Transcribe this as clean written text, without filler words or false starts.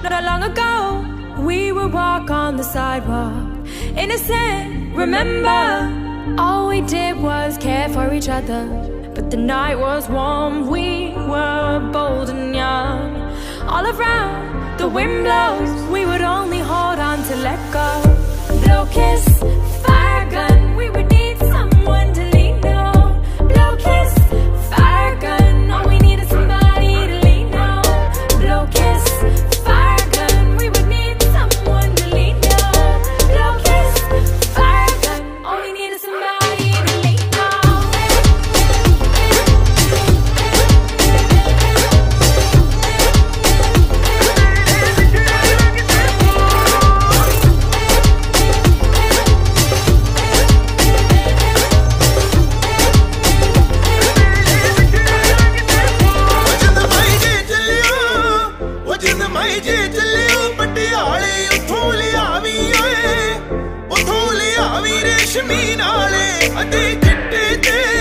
Not long ago, we would walk on the sidewalk, innocent, remember? All we did was care for each other. But the night was warm, we were bold and young. All around, the wind blows, we would only hold on to let go. Blow kiss, fire gun, we would need someone to lean on. Blow kiss, fire gun, all we need is somebody to lean on. Blow kiss, fire gun, we would need someone to lean on. Blow kiss, fire gun, all we need is somebody to lean on. रेशमी नाले अते चिट्टे ते